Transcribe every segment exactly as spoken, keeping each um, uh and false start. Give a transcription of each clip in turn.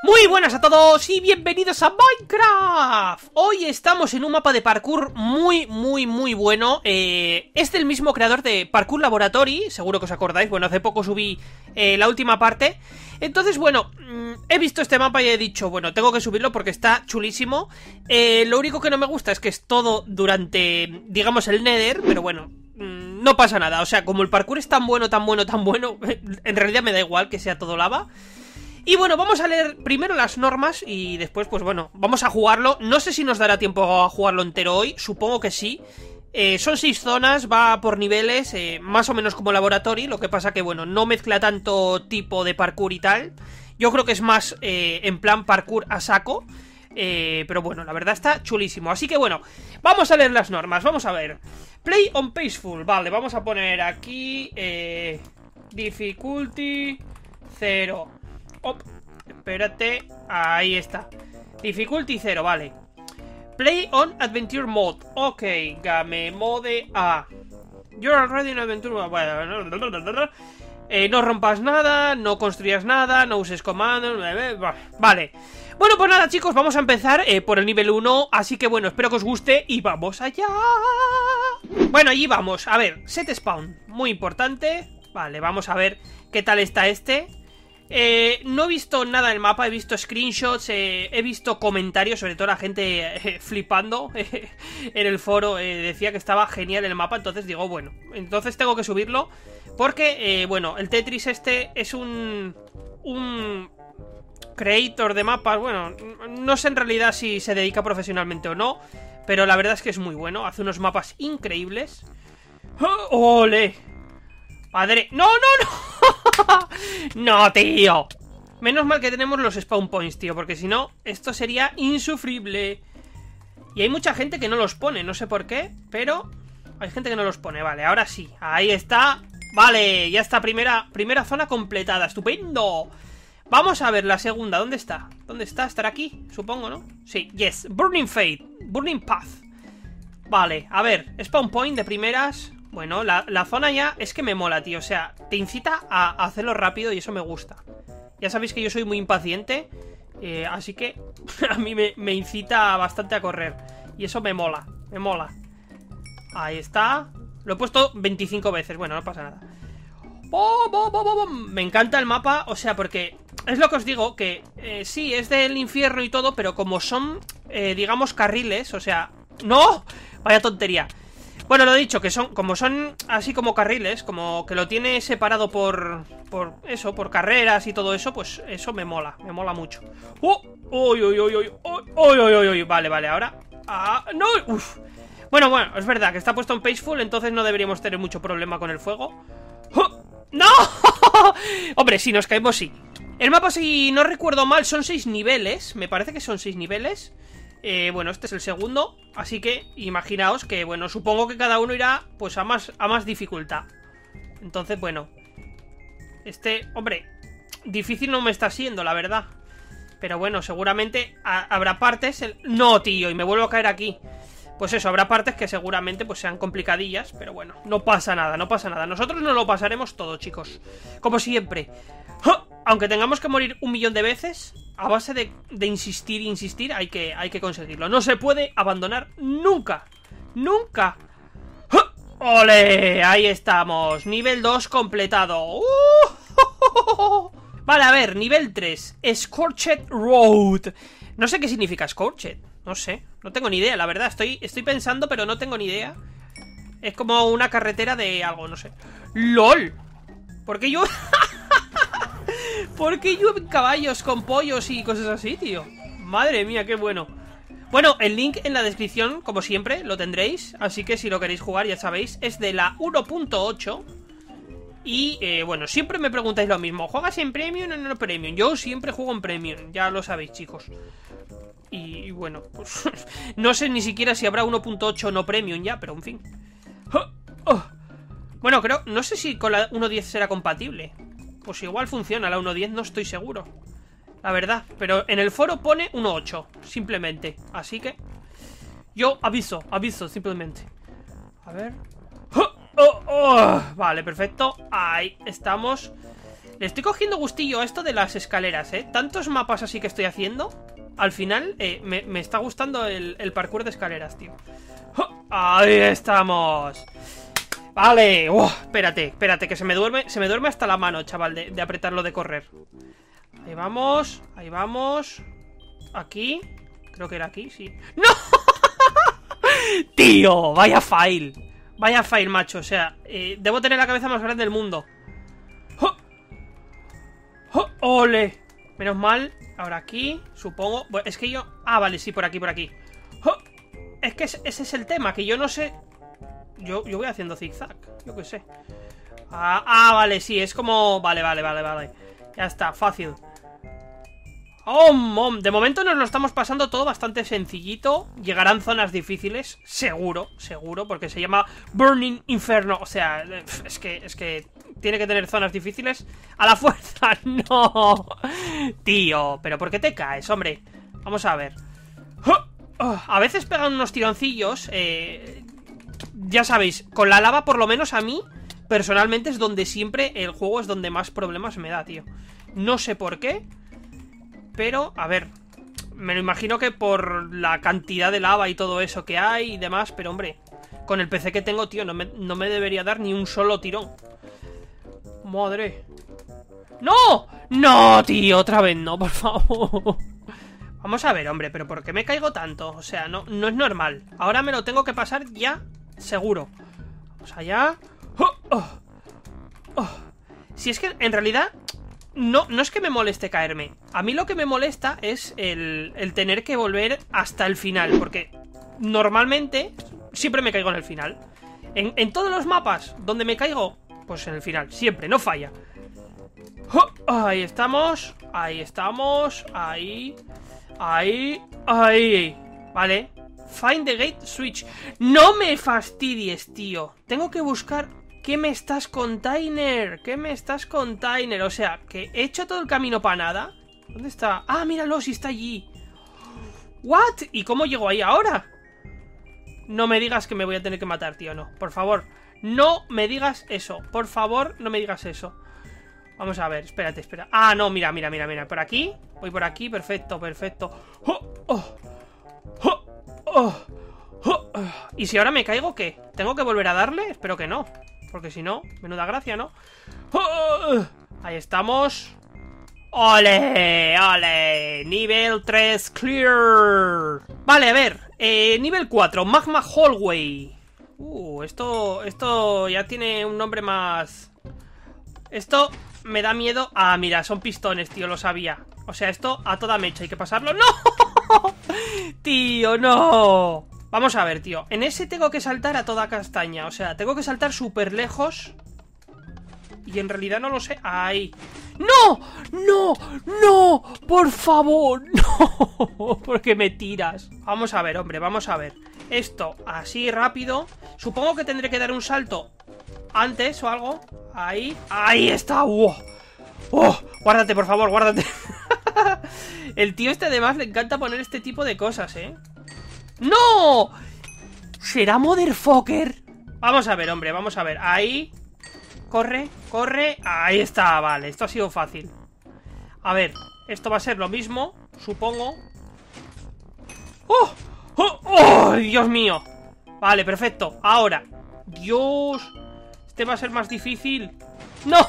Muy buenas a todos y bienvenidos a Minecraft. Hoy estamos en un mapa de parkour muy, muy, muy bueno. eh, Es del mismo creador de Parkour Laboratory, seguro que os acordáis. Bueno, hace poco subí eh, la última parte. Entonces, bueno, mmm, he visto este mapa y he dicho, bueno, tengo que subirlo porque está chulísimo. eh, Lo único que no me gusta es que es todo durante, digamos, el Nether. Pero bueno, mmm, no pasa nada. O sea, como el parkour es tan bueno, tan bueno, tan bueno, en realidad me da igual que sea todo lava. Y bueno, vamos a leer primero las normas y después, pues bueno, vamos a jugarlo. No sé si nos dará tiempo a jugarlo entero hoy, supongo que sí. eh, Son seis zonas, va por niveles, eh, más o menos como Laboratory. Lo que pasa que, bueno, no mezcla tanto tipo de parkour y tal. Yo creo que es más eh, en plan parkour a saco. eh, Pero bueno, la verdad está chulísimo. Así que bueno, vamos a leer las normas, vamos a ver. Play on Peaceful, vale, vamos a poner aquí eh, Difficulty cero. Oh, espérate, ahí está. Difficulty cero, vale. Play on Adventure Mode. Ok, Game Mode A. You're already in Adventure Mode. eh, No rompas nada, no construyas nada, no uses comandos. Vale. Bueno, pues nada, chicos, vamos a empezar eh, por el nivel uno. Así que bueno, espero que os guste y vamos allá. Bueno, allí vamos, a ver, set spawn, muy importante. Vale, vamos a ver qué tal está este. Eh, no he visto nada del mapa, he visto screenshots, eh, he visto comentarios, sobre todo la gente eh, flipando eh, en el foro, eh, decía que estaba genial el mapa, entonces digo, bueno, entonces tengo que subirlo, porque, eh, bueno, el Tetris este es un... un creator de mapas, bueno, no sé en realidad si se dedica profesionalmente o no, pero la verdad es que es muy bueno, hace unos mapas increíbles. ¡Oh, ¡ole! Padre, ¡no, no, no! ¡No, tío! Menos mal que tenemos los spawn points, tío, porque si no, esto sería insufrible. Y hay mucha gente que no los pone, no sé por qué, pero hay gente que no los pone, vale, ahora sí, ahí está. Vale, ya está, primera, primera zona completada, estupendo. Vamos a ver la segunda, ¿dónde está? ¿Dónde está? ¿Estará aquí? Supongo, ¿no? Sí, yes, Burning Fate, Burning Path. Vale, a ver, spawn point de primeras. Bueno, la, la zona ya es que me mola, tío. O sea, te incita a, a hacerlo rápido y eso me gusta. Ya sabéis que yo soy muy impaciente, eh, así que a mí me, me incita bastante a correr. Y eso me mola, me mola. Ahí está. Lo he puesto veinticinco veces, bueno, no pasa nada. Oh, oh, oh, oh, oh. Me encanta el mapa, o sea, porque es lo que os digo, que eh, sí, es del infierno y todo, pero como son, eh, digamos, carriles, o sea... ¡No! Vaya tontería. Bueno, lo he dicho, que son, como son así como carriles, como que lo tiene separado por, por eso, por carreras y todo eso, pues eso me mola, me mola mucho. ¡Oh! ¡Uy, uy, uy, uy! ¡Uy, uy, uy, uy! Vale, vale, ahora... ¡Ah! ¡No! ¡Uf! Bueno, bueno, es verdad que está puesto en Peaceful, entonces no deberíamos tener mucho problema con el fuego. ¡Oh! ¡No! Hombre, si nos caemos, sí. El mapa, si no recuerdo mal, son seis niveles, me parece que son seis niveles. Eh, bueno, este es el segundo, así que imaginaos que, bueno, supongo que cada uno irá pues a más, a más dificultad. Entonces, bueno, este, hombre, difícil no me está siendo, la verdad. Pero bueno, seguramente ha, habrá partes el... No, tío, y me vuelvo a caer aquí. Pues eso, habrá partes que seguramente pues sean complicadillas, pero bueno, no pasa nada, no pasa nada. Nosotros nos lo pasaremos todo, chicos, como siempre. ¡Oh! Aunque tengamos que morir un millón de veces, a base de, de insistir, insistir, hay que, hay que conseguirlo. No se puede abandonar nunca. Nunca. ¡Oh! ¡Ole! Ahí estamos. Nivel dos completado. ¡Uh! Vale, a ver, nivel tres. Scorched Road. No sé qué significa Scorched. No sé, no tengo ni idea, la verdad. Estoy, estoy pensando, pero no tengo ni idea. Es como una carretera de algo, no sé. ¡Lol! ¿Por qué yo...? ¿Por qué llueven caballos con pollos y cosas así, tío? Madre mía, qué bueno. Bueno, el link en la descripción, como siempre, lo tendréis. Así que si lo queréis jugar, ya sabéis, es de la uno punto ocho. Y, eh, bueno, siempre me preguntáis lo mismo. ¿Juegas en Premium o no en Premium? Yo siempre juego en Premium, ya lo sabéis, chicos. Y, y bueno, pues no sé ni siquiera si habrá uno punto ocho no Premium ya, pero en fin. Oh, oh. Bueno, creo, no sé si con la uno punto diez será compatible. Pues igual funciona la uno punto diez, no estoy seguro, la verdad, pero en el foro pone uno punto ocho, simplemente. Así que yo aviso, aviso, simplemente. A ver. ¡Oh! ¡Oh! ¡Oh! Vale, perfecto, ahí estamos. Le estoy cogiendo gustillo a esto de las escaleras, ¿eh? Tantos mapas así que estoy haciendo. Al final, eh, me, me está gustando el, el parkour de escaleras, tío. ¡Oh! Ahí estamos. Vale. ¡Oh! Espérate, espérate, que se me duerme, se me duerme hasta la mano, chaval, de, de apretarlo de correr. Ahí vamos, ahí vamos. Aquí. Creo que era aquí, sí. ¡No! Tío, vaya fail. Vaya fail, macho, o sea, eh, debo tener la cabeza más grande del mundo. ¡Oh! ¡Oh! ¡Ole! Menos mal. Ahora aquí, supongo. Bueno, es que yo... Ah, vale, sí, por aquí, por aquí. ¡Oh! Es que ese es el tema, que yo no sé... Yo, yo voy haciendo zigzag, yo qué sé. Ah, ah, vale, sí, es como... Vale, vale, vale, vale. Ya está, fácil. Oh, mom. De momento nos lo estamos pasando todo bastante sencillito. Llegarán zonas difíciles, seguro, seguro, porque se llama Burning Inferno. O sea, es que, es que tiene que tener zonas difíciles a la fuerza. No, tío, pero ¿por qué te caes, hombre? Vamos a ver. A veces pegan unos tironcillos, eh, ya sabéis, con la lava por lo menos a mí, personalmente es donde siempre el juego es donde más problemas me da, tío. No sé por qué, pero, a ver, me lo imagino que por la cantidad de lava y todo eso que hay y demás, pero hombre, con el P C que tengo, tío, no me, no me debería dar ni un solo tirón. Madre. ¡No! ¡No, tío! Otra vez no, por favor. Vamos a ver, hombre, pero ¿por qué me caigo tanto? O sea, no, no es normal. Ahora me lo tengo que pasar ya, seguro. Vamos allá. ¡Oh! ¡Oh! ¡Oh! Si es que, en realidad... No, no es que me moleste caerme. A mí lo que me molesta es el, el tener que volver hasta el final. Porque normalmente siempre me caigo en el final. En, en todos los mapas donde me caigo, pues en el final, siempre, no falla. ¡Oh! Ahí estamos. Ahí estamos. Ahí. Ahí. Ahí. Vale. Find the gate switch. No me fastidies, tío. Tengo que buscar... ¿Qué me estás, container? ¿Qué me estás, container? O sea, que he hecho todo el camino para nada. ¿Dónde está? Ah, míralo, si está allí. ¿What? ¿Y cómo llego ahí ahora? No me digas que me voy a tener que matar, tío, no. Por favor, no me digas eso. Por favor, no me digas eso. Vamos a ver, espérate, espera. Ah, no, mira, mira, mira, mira. Por aquí, voy por aquí, perfecto, perfecto. ¡Oh! ¡Oh! ¡Oh! ¡Oh! ¡Oh! ¿Y si ahora me caigo, qué? ¿Tengo que volver a darle? Espero que no. Porque si no, menuda gracia, ¿no? ¡Oh! Ahí estamos. ¡Ole! ¡Ole! Nivel tres clear. Vale, a ver, eh, nivel cuatro, Magma Hallway. Uh, esto, esto ya tiene un nombre más... Esto me da miedo. Ah, mira, son pistones, tío, lo sabía. O sea, esto a toda mecha, hay que pasarlo. ¡No! Tío, no. Vamos a ver, tío, en ese tengo que saltar a toda castaña. O sea, tengo que saltar súper lejos. Y en realidad no lo sé. ¡Ahí! ¡No! ¡No! ¡No! ¡Por favor! ¡No! Porque me tiras. Vamos a ver, hombre, vamos a ver. Esto así rápido. Supongo que tendré que dar un salto antes o algo. Ahí. ¡Ahí está! ¡Oh! ¡Oh! Guárdate, por favor, guárdate. El tío este además le encanta poner este tipo de cosas, ¿eh? ¡No! ¿Será motherfucker? Vamos a ver, hombre, vamos a ver. Ahí. Corre, corre. Ahí está, vale, esto ha sido fácil. A ver, esto va a ser lo mismo, supongo. ¡Oh! ¡Oh! ¡Oh! ¡Dios mío! Vale, perfecto, ahora. Dios. Este va a ser más difícil. ¡No!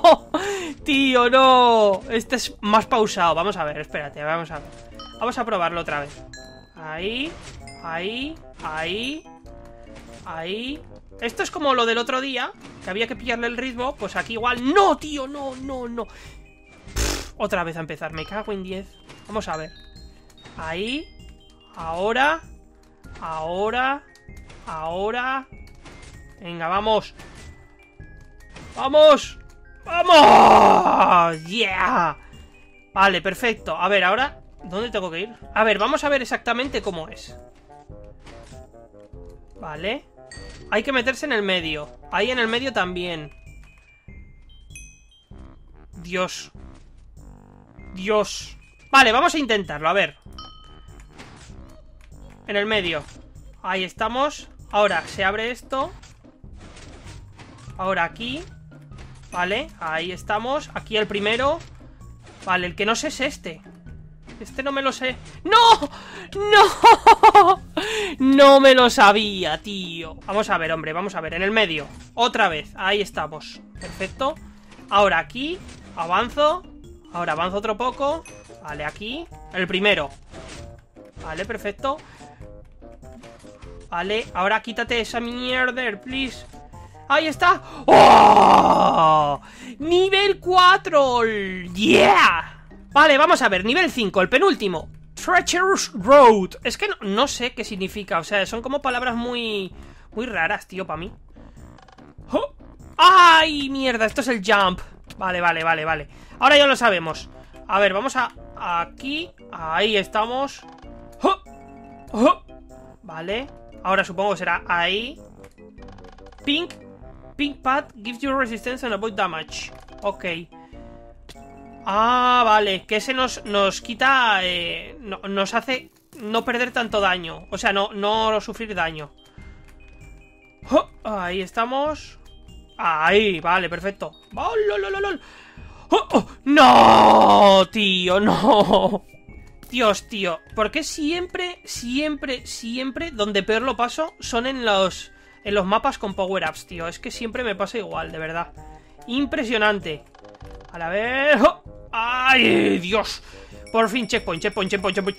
Tío, no. Este es más pausado. Vamos a ver, espérate, vamos a ver. Vamos a probarlo otra vez. Ahí, ahí, ahí, ahí. Esto es como lo del otro día, que había que pillarle el ritmo. Pues aquí igual. ¡No, tío! ¡No, no, no! Pff, otra vez a empezar, me cago en diez. Vamos a ver. Ahí. Ahora. Ahora. Ahora. Venga, vamos. ¡Vamos! ¡Vamos! ¡Yeah! Vale, perfecto. A ver, ahora... ¿Dónde tengo que ir? A ver, vamos a ver exactamente cómo es. Vale. Hay que meterse en el medio. Ahí en el medio también. Dios. Dios. Vale, vamos a intentarlo, a ver. En el medio. Ahí estamos. Ahora se abre esto. Ahora aquí. Vale, ahí estamos. Aquí el primero. Vale, el que no sé es este. Este no me lo sé. ¡No! ¡No! No me lo sabía, tío. Vamos a ver, hombre, vamos a ver. En el medio, otra vez, ahí estamos. Perfecto. Ahora aquí, avanzo. Ahora avanzo otro poco. Vale, aquí, el primero. Vale, perfecto. Vale, ahora quítate esa mierda, please. ¡Ahí está! ¡Oh! ¡Nivel cuatro! ¡Yeah! Vale, vamos a ver, nivel cinco, el penúltimo. Treacherous Road. Es que no, no sé qué significa, o sea, son como palabras muy... muy raras, tío, para mí. ¡Oh! ¡Ay, mierda! Esto es el jump. Vale, vale, vale, vale. Ahora ya lo sabemos. A ver, vamos a... aquí. Ahí estamos. ¡Oh! ¡Oh! Vale. Ahora supongo que será ahí. Pink. Pink pad gives you resistance and avoid damage. Ok. Ah, vale. Que ese nos, nos quita... Eh, no, nos hace no perder tanto daño. O sea, no, no sufrir daño. ¡Oh! Ahí estamos. Ahí, vale, perfecto. ¡Oh, lol, lol, lol! ¡Oh, oh! ¡No, tío, no! Dios, tío. ¿Por qué siempre, siempre, siempre donde peor lo paso son en los... en los mapas con power-ups, tío? Es que siempre me pasa igual, de verdad. Impresionante. A ver... ¡Oh! ¡Ay, Dios! Por fin, checkpoint, checkpoint, checkpoint, checkpoint.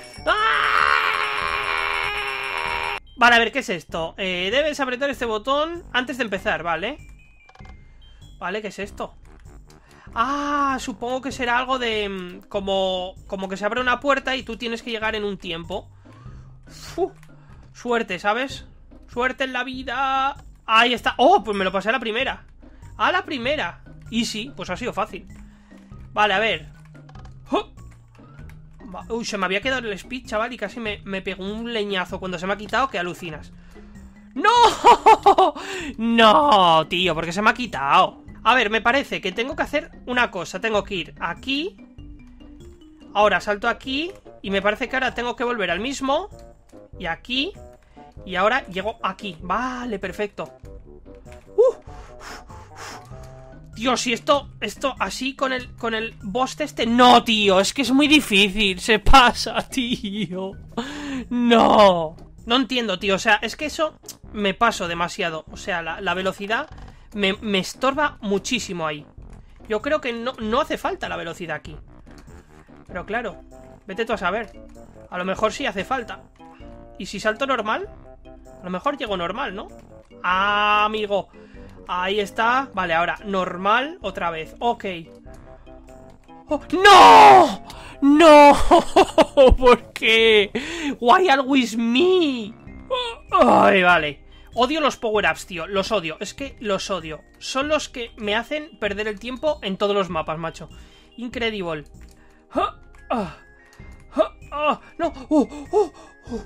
¡Ah! Vale, a ver, ¿qué es esto? Eh, debes apretar este botón antes de empezar, ¿vale? Vale, ¿qué es esto? Ah, supongo que será algo de... Como, como que se abre una puerta y tú tienes que llegar en un tiempo. Uf, suerte, ¿sabes? Suerte en la vida. Ahí está. ¡Oh! Pues me lo pasé a la primera. A la primera. Y sí, pues ha sido fácil. Vale, a ver. ¡Oh! Uy, se me había quedado el speed, chaval, y casi me, me pegó un leñazo cuando se me ha quitado, que alucinas. ¡No! No, tío, porque se me ha quitado. A ver, me parece que tengo que hacer una cosa. Tengo que ir aquí. Ahora salto aquí. Y me parece que ahora tengo que volver al mismo. Y aquí. Y ahora llego aquí. Vale, perfecto. ¡Uh! Dios, y esto, esto así con el, con el boss este. No, tío, es que es muy difícil. Se pasa, tío. No. No entiendo, tío, o sea, es que eso me paso demasiado. O sea, la, la velocidad me, me estorba muchísimo ahí. Yo creo que no, no hace falta la velocidad aquí. Pero claro, vete tú a saber. A lo mejor sí hace falta. ¿Y si salto normal? A lo mejor llego normal, ¿no? Ah, amigo. Ahí está. Vale, ahora normal otra vez. Ok. Oh, ¡no! ¡No! ¿Por qué? Why always me? Ay, vale. Odio los power-ups, tío. Los odio. Es que los odio. Son los que me hacen perder el tiempo en todos los mapas, macho. Incredible. Oh, oh, oh, oh, no. Oh, oh, oh.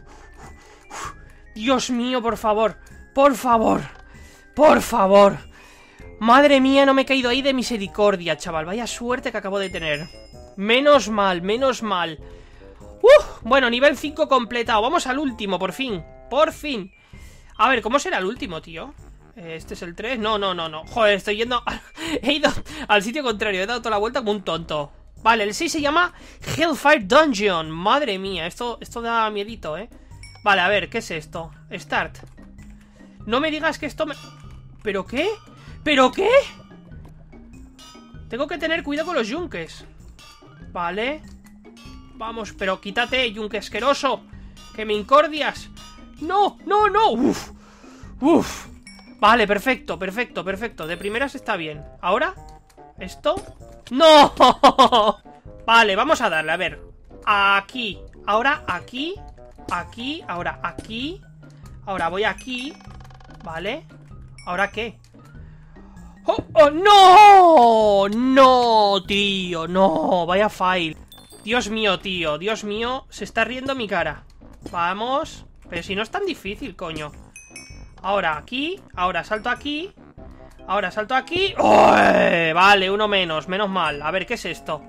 Dios mío, por favor. Por favor. Por favor. Madre mía, no me he caído ahí de misericordia, chaval. Vaya suerte que acabo de tener. Menos mal, menos mal. Uh, bueno, nivel cinco completado. Vamos al último, por fin. Por fin. A ver, ¿cómo será el último, tío? Este es el tres. No, no, no, no. Joder, estoy yendo... He ido al sitio contrario. He dado toda la vuelta como un tonto. Vale, el seis se llama Hellfire Dungeon. Madre mía, esto, esto da miedito, ¿eh? Vale, a ver, ¿qué es esto? Start. No me digas que esto me... ¿Pero qué? ¿Pero qué? Tengo que tener cuidado con los yunques. Vale. Vamos, pero quítate, yunque asqueroso. Que me incordias. No, no, no. Uf. Uf. Vale, perfecto, perfecto, perfecto. De primeras está bien. ¿Ahora? ¿Esto? ¡No! Vale, vamos a darle, a ver. Aquí. Ahora aquí. Aquí. Ahora aquí. Ahora voy aquí. Vale. ¿Ahora qué? ¡Oh, oh, no! No, tío, no. Vaya fail. Dios mío, tío, Dios mío. Se está riendo mi cara. Vamos. Pero si no es tan difícil, coño. Ahora aquí. Ahora salto aquí. Ahora salto aquí. ¡Oh! Vale, uno menos, menos mal. A ver, ¿qué es esto?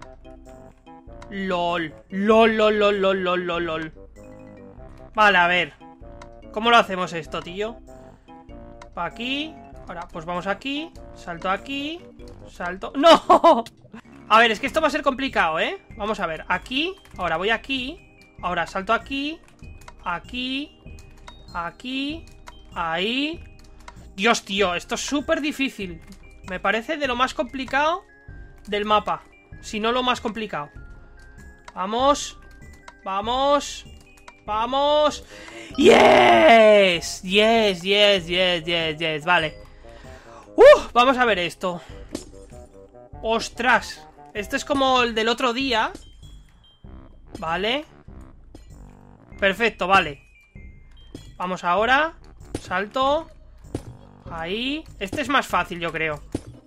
LOL. LOL, lol, lol, lol, lol, lol, lol. Vale, a ver. ¿Cómo lo hacemos esto, tío? Pa' aquí. Ahora, pues vamos aquí. Salto aquí. Salto... ¡No! A ver, es que esto va a ser complicado, ¿eh? Vamos a ver, aquí. Ahora voy aquí. Ahora salto aquí. Aquí. Aquí. Ahí. Dios, tío, esto es súper difícil. Me parece de lo más complicado del mapa. Si no lo más complicado. Vamos. Vamos. Vamos. Yes. Yes, yes, yes, yes, yes. Vale. Uh, vamos a ver esto. Ostras. Este es como el del otro día. Vale. Perfecto, vale. Vamos ahora. Salto. Ahí. Este es más fácil, yo creo.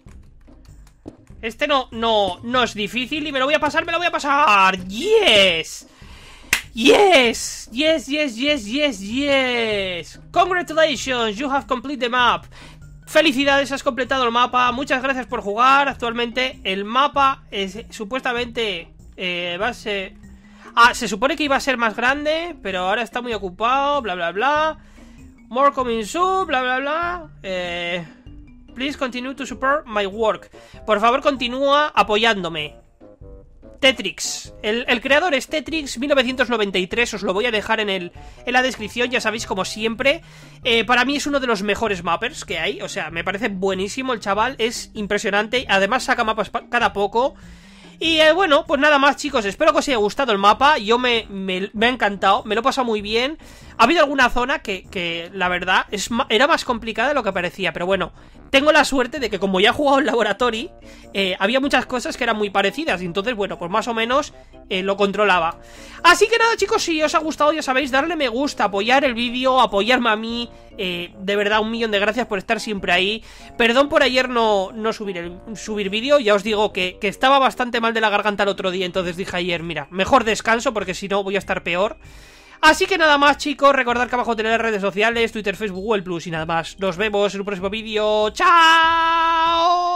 Este no, no, no es difícil y me lo voy a pasar, me lo voy a pasar. Yes. Yes. Yes, yes, yes, yes, yes. Congratulations, you have completed the map. Felicidades, has completado el mapa. Muchas gracias por jugar. Actualmente el mapa es, supuestamente eh, va a ser... Ah, se supone que iba a ser más grande, pero ahora está muy ocupado, bla, bla, bla. More coming soon, bla, bla, bla. Eh, please continue to support my work. Por favor, continúa apoyándome. Tetrix. El, el creador es Tetrix mil novecientos noventa y tres. Os lo voy a dejar en, el, en la descripción. Ya sabéis, como siempre. Eh, para mí es uno de los mejores mappers que hay. O sea, me parece buenísimo. El chaval es impresionante. Además saca mapas cada poco. Y eh, bueno, pues nada más, chicos. Espero que os haya gustado el mapa. Yo me, me, me ha encantado. Me lo he pasado muy bien. Ha habido alguna zona que, que la verdad, es, era más complicada de lo que parecía. Pero bueno, tengo la suerte de que como ya he jugado en Laboratory, eh, había muchas cosas que eran muy parecidas. Y entonces, bueno, pues más o menos eh, lo controlaba. Así que nada, chicos, si os ha gustado, ya sabéis, darle me gusta, apoyar el vídeo, apoyarme a mí. Eh, de verdad, un millón de gracias por estar siempre ahí. Perdón por ayer no, no subir, el, subir vídeo. Ya os digo que, que estaba bastante mal de la garganta el otro día. Entonces dije ayer, mira, mejor descanso porque si no voy a estar peor. Así que nada más, chicos, recordad que abajo tenéis redes sociales, Twitter, Facebook, Google Plus y nada más. Nos vemos en un próximo vídeo. ¡Chao!